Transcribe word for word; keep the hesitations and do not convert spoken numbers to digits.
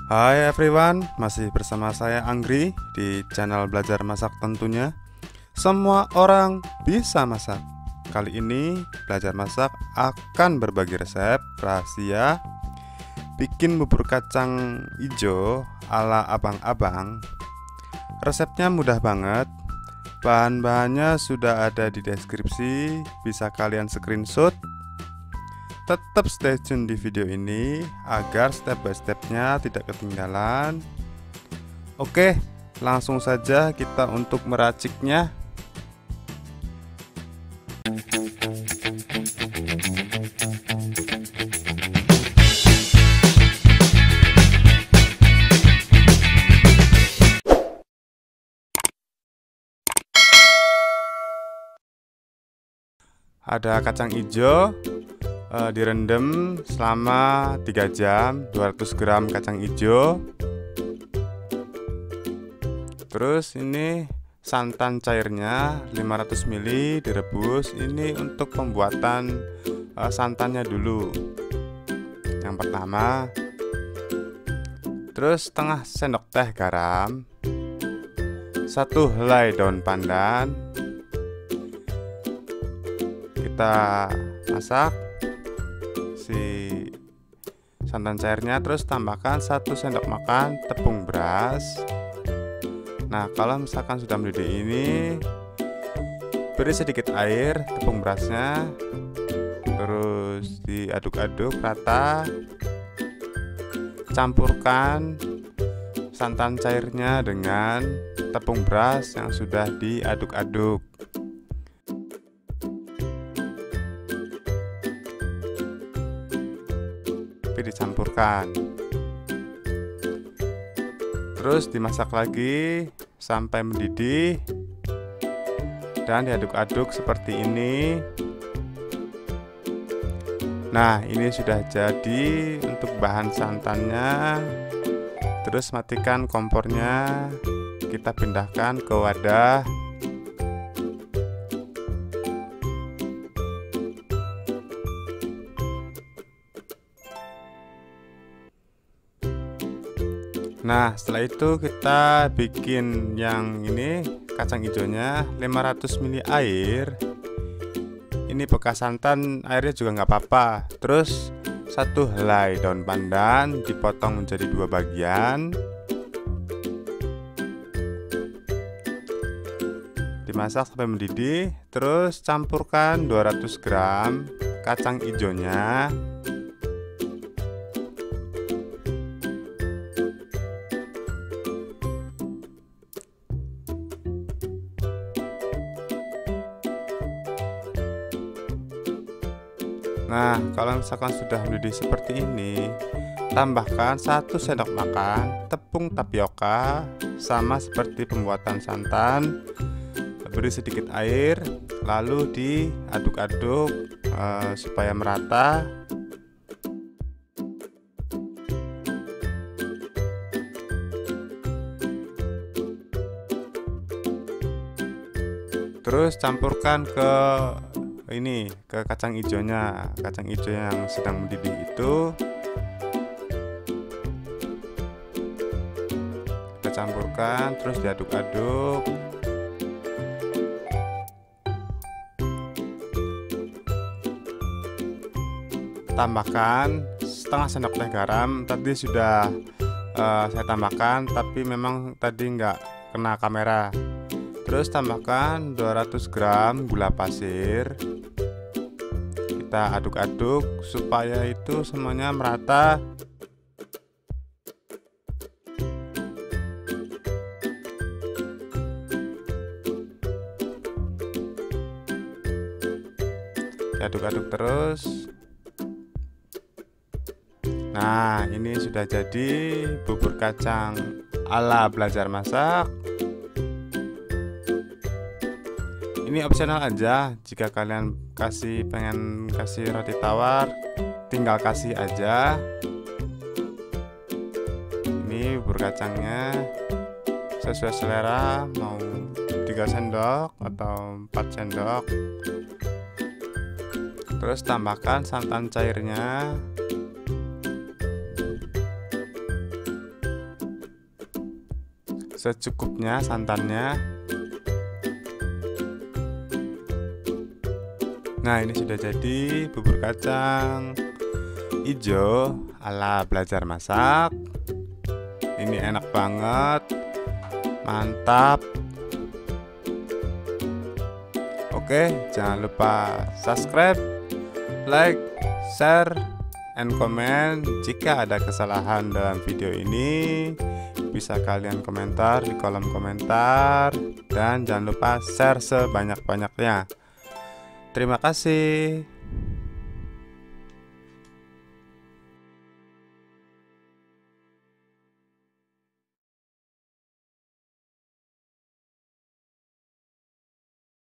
Hai everyone, masih bersama saya Anggri di channel Belajar Masak tentunya. Semua orang bisa masak. Kali ini Belajar Masak akan berbagi resep rahasia bikin bubur kacang hijau ala abang-abang. Resepnya mudah banget. Bahan-bahannya sudah ada di deskripsi, bisa kalian screenshot. Tetap stay tune di video ini agar step by stepnya tidak ketinggalan. Oke, langsung saja kita untuk meraciknya. Ada kacang hijau, Uh, direndam selama tiga jam, dua ratus gram kacang hijau. Terus ini santan cairnya lima ratus mililiter direbus. Ini untuk pembuatan uh, santannya dulu. Yang pertama. Terus setengah sendok teh garam, satu helai daun pandan. Kita masak si santan cairnya, terus tambahkan satu sendok makan tepung beras. Nah, kalau misalkan sudah mendidih ini, beri sedikit air tepung berasnya, terus diaduk-aduk rata. Campurkan santan cairnya dengan tepung beras yang sudah diaduk-aduk. Dicampurkan, terus dimasak lagi sampai mendidih dan diaduk-aduk seperti ini. Nah, ini sudah jadi untuk bahan santannya. Terus matikan kompornya, kita pindahkan ke wadah. Nah, setelah itu kita bikin yang ini kacang hijaunya lima ratus mililiter air. Ini bekas santan, airnya juga nggak apa-apa. Terus satu helai daun pandan dipotong menjadi dua bagian. Dimasak sampai mendidih. Terus campurkan dua ratus gram kacang hijaunya. Nah, kalau misalkan sudah mendidih seperti ini, tambahkan satu sendok makan tepung tapioka, sama seperti pembuatan santan. Beri sedikit air, lalu diaduk-aduk uh, supaya merata. Terus campurkan ke ini ke kacang hijaunya, kacang hijau yang sedang mendidih itu. Kita campurkan, terus diaduk-aduk. Tambahkan setengah sendok teh garam. Tadi sudah uh, saya tambahkan, tapi memang tadi nggak kena kamera. Terus tambahkan dua ratus gram gula pasir. Kita aduk-aduk supaya itu semuanya merata. Aduk-aduk terus. Nah, ini sudah jadi bubur kacang ala belajar masak. Ini opsional aja, jika kalian kasih pengen kasih roti tawar, tinggal kasih aja. Ini bubur kacangnya sesuai selera, mau tiga sendok atau empat sendok. Terus tambahkan santan cairnya. secukupnya santannya. Nah, ini sudah jadi bubur kacang hijau ala belajar masak. Ini enak banget, mantap. Oke, jangan lupa subscribe, like, share, and comment. Jika ada kesalahan dalam video ini, bisa kalian komentar di kolom komentar. Dan jangan lupa share sebanyak-banyaknya. Terima kasih.